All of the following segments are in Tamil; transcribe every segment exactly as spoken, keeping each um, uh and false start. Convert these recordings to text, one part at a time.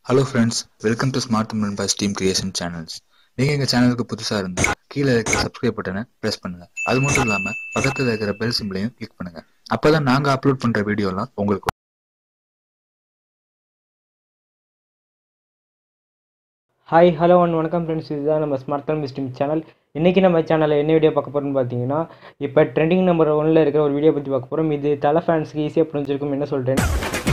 Hello friends, welcome to Smart Tamil by Steam Creation Channels. நீங்க எங்க சேனலுக்கு புதுசா இருந்தா கீழே இருக்கிற சப்ஸ்கிரைப் பட்டனை பிரஸ் பண்ணுங்க. அது மட்டும் இல்லாம பக்கத்துல இருக்கிற பெல் சிம்பிளையும் கிளிக் பண்ணுங்க. அப்பதான் நாங்க அப்லோட் பண்ற வீடியோ எல்லாம் உங்களுக்கு. ஹாய் ஹலோ அண்ட் வணக்கம் ஃப்ரெண்ட்ஸ், இதுதான் நம்ம ஸ்மார்ட் தமிழ் ஸ்ட்ரீம் சேனல். இன்றைக்கி நம்ம சேனலில் என்ன வீடியோ பார்க்க போகிறோம்னு பார்த்தீங்கன்னா, இப்போ ட்ரெண்டிங் நம்பர் ஒன்னில் இருக்கிற ஒரு வீடியோ பற்றி பார்க்க போகிறோம். இது தலை ஃபேன்ஸுக்கு ஈஸியாக புரிஞ்சிருக்கும் என்ன சொல்கிறேன்.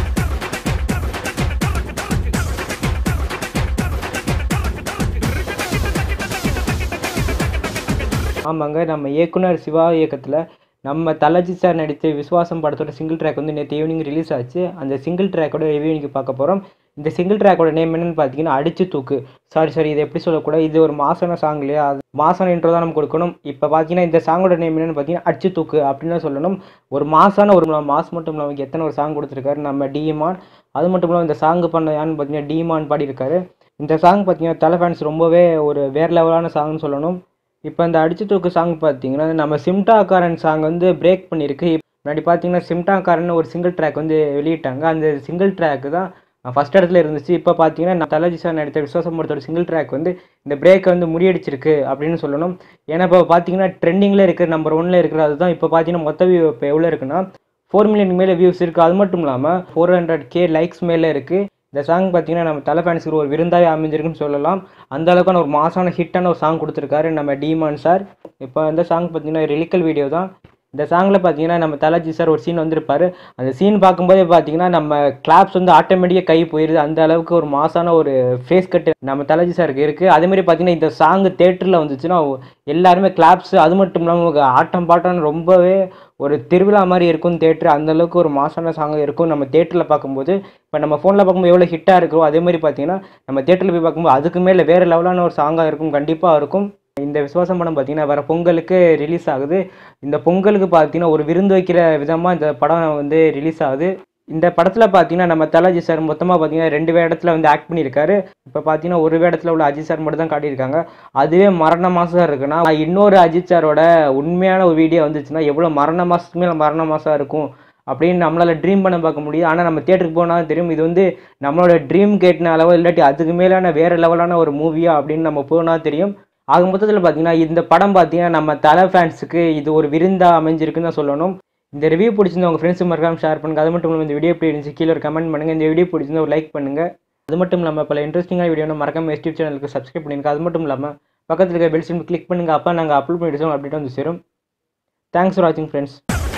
ஆமாங்க, நம்ம இயக்குனர் சிவா இயக்கத்தில் நம்ம தலஜி சார் நடித்த விஸ்வாசம் படத்தோட சிங்கிள் ட்ராக் வந்து நேற்று ஈவினிங் ரிலீஸ் ஆச்சு. அந்த சிங்கிள் ட்ராக்கோட ரிவ்யூ இன்றைக்கி பார்க்க போகிறோம். இந்த சிங்கிள் ட்ராக்கோட நேம் என்னென்னு பார்த்தீங்கன்னா அடிச்சு தூக்கு. சாரி சாரி இது எப்படி சொல்லக்கூடாது, இது ஒரு மாசான சாங் இல்லையா, அது மாசான இன்ட்ரோ தான் நம்ம கொடுக்கணும். இப்போ பார்த்தீங்கன்னா இந்த சாங்கோட நேம் என்னென்னு பார்த்தீங்கன்னா அடிச்சு தூக்கு அப்படின்னு தான் சொல்லணும். ஒரு மாசான ஒரு மாஸ் மட்டும் இல்லாமல் எத்தனை ஒரு சாங் கொடுத்துருக்காரு நம்ம டிமான். அது மட்டும் இல்லாமல் இந்த சாங் பண்ண யான்னு பார்த்தீங்கன்னா டிமான் பாடியிருக்காரு. இந்த சாங் பார்த்தீங்கன்னா தலை ஃபேன்ஸ் ரொம்பவே ஒரு வேறு லெவலான சாங்னு சொல்லணும். இப்போ இந்த அடிச்சு தூக்கு சாங் பார்த்தீங்கன்னா நம்ம சிம்டாக்காரன் சாங் வந்து பிரேக் பண்ணியிருக்கு. முன்னாடி பார்த்தீங்கன்னா சிம்டாக்காரன் ஒரு சிங்கிள் ட்ராக் வந்து வெளியிட்டாங்க. அந்த சிங்கிள் ட்ராக் தான் ஃபஸ்ட் இடத்துல இருந்துச்சு. இப்போ பார்த்தீங்கன்னா தலஜி சார் நடித்த விஸ்வாசம் படத்தோட சிங்கிள் ட்ராக் வந்து இந்த பிரேக்கை வந்து முறியடிச்சிருக்கு அப்படின்னு சொல்லணும். ஏன்னா இப்போ பார்த்தீங்கன்னா ட்ரெண்டிங்கில் இருக்கிற நம்பர் ஒன்னில் இருக்கிற அதுதான் இப்போ பார்த்தீங்கன்னா மொத்த வியூ இப்போ எவ்வளோ இருக்குன்னா ஃபோர் மில்லியன் மேலே வியூஸ் இருக்குது. அது மட்டும் இல்லாமல் ஃபோர் ஹண்ட்ரட் கே லைக்ஸ் மேலே இருக்குது. இந்த சாங் பார்த்தீங்கன்னா நம்ம தலை ஃபேன்ஸுக்கு ஒரு விருந்தாவே அமைஞ்சிருக்குன்னு சொல்லலாம். அந்த அளவுக்கான ஒரு மாசான ஹிட்டான ஒரு சாங் கொடுத்துருக்காரு நம்ம டிமான் சார். இப்போ இந்த சாங் பார்த்தீங்கன்னா லிரிக்கல் வீடியோ தான். இந்த சாங்கில் பார்த்தீங்கன்னா நம்ம தலஜி சார் ஒரு சீன் வந்திருப்பார். அந்த சீன் பார்க்கும்போதே பார்த்தீங்கன்னா நம்ம கிளாப்ஸ் வந்து ஆட்டோமேட்டிக்காக கை போயிடுது. அந்த அளவுக்கு ஒரு மாசான ஒரு ஃபேஸ் கட்டு நம்ம தலஜி சாருக்கு இருக்குது. அதேமாதிரி பார்த்தீங்கன்னா இந்த சாங்கு தேட்டரில் வந்துச்சுன்னா எல்லாருமே கிளாப்ஸ், அது மட்டும் இல்லாமல் ஆட்டம் பாட்டம் ரொம்பவே ஒரு திருவிழா மாதிரி இருக்கும் தேட்டர். அந்தளவுக்கு ஒரு மாசான சாங்காக இருக்கும் நம்ம தேட்டரில் பார்க்கும்போது. இப்போ நம்ம ஃபோனில் பார்க்கும்போது எவ்வளோ ஹிட்டாக இருக்கிறோம் அதே மாதிரி பார்த்தீங்கன்னா நம்ம தேட்டரில் போய் பார்க்கும்போது அதுக்கு மேலே வேறு லெவலான ஒரு சாங்காக இருக்கும், கண்டிப்பாக இருக்கும். இந்த விஸ்வாசம் படம் பார்த்தீங்கன்னா வர பொங்கலுக்கு ரிலீஸ் ஆகுது. இந்த பொங்கலுக்கு பார்த்தீங்கன்னா ஒரு விருந்து வைக்கிற விதமாக இந்த படம் வந்து ரிலீஸ் ஆகுது. இந்த படத்தில் பார்த்தீங்கன்னா நம்ம தலஜி சார் மொத்தமாக பார்த்தீங்கன்னா ரெண்டு வேடத்தில் வந்து ஆக்ட் பண்ணியிருக்காரு. இப்போ பார்த்தீங்கன்னா ஒரு வேடத்தில் உள்ள அஜித் சார் மட்டும் தான் காட்டியிருக்காங்க. அதுவே மரண மாதம் இருக்குன்னா இன்னொரு அஜித் சாரோட உண்மையான ஒரு வீடியோ வந்துச்சுன்னா எவ்வளோ மரண மாதத்துக்கு மேலே மரண மாதம் இருக்கும் அப்படின்னு நம்மளால் ட்ரீம் பண்ண பார்க்க முடியும். ஆனால் நம்ம தேட்டருக்கு போனால் தெரியும் இது வந்து நம்மளோட ட்ரீம் கேட்டின அளவு இல்லாட்டி அதுக்கு மேலான வேறு லெவலான ஒரு மூவியா அப்படின்னு நம்ம போனால் தெரியும். ஆக மொத்தத்தில் பார்த்தீங்கன்னா இந்த படம் பார்த்தீங்கன்னா நம்ம தலை ஃபேன்ஸுக்கு இது ஒரு விருந்தாக அமைஞ்சிருக்குன்னு தான் சொல்லணும். இந்த ரிவ்யூ பிடிச்சிருந்தா உங்கள் ஃப்ரெண்ட்ஸுக்கு மறக்காம ஷேர் பண்ணுங்கள். அது மட்டும் இல்லாமல் இந்த வீடியோ எப்படி இருந்துச்சு கீழே ஒரு கமெண்ட் பண்ணுங்கள். இந்த வீடியோ பிடிச்சிருந்தா ஒரு லைக் பண்ணுங்கள். அது மட்டும் இல்லாமல் பல இன்ட்ரெஸ்டிங்கான வீடியோ மறக்காம யூடியூப் சேனலுக்கு சப்ஸ்கிரைப் பண்ணிருங்க. அது மட்டும் இல்லாமல் பக்கத்தில் இருக்க பெல் சிம்பிள் கிளிக் பண்ணுங்கள். அப்போ நாங்கள் அப்லோட் பண்ணிடுவோம் அப்டேட் வந்து சேரும். தேங்க்ஸ் ஃபார் வாட்சிங் ஃப்ரெண்ட்ஸ்.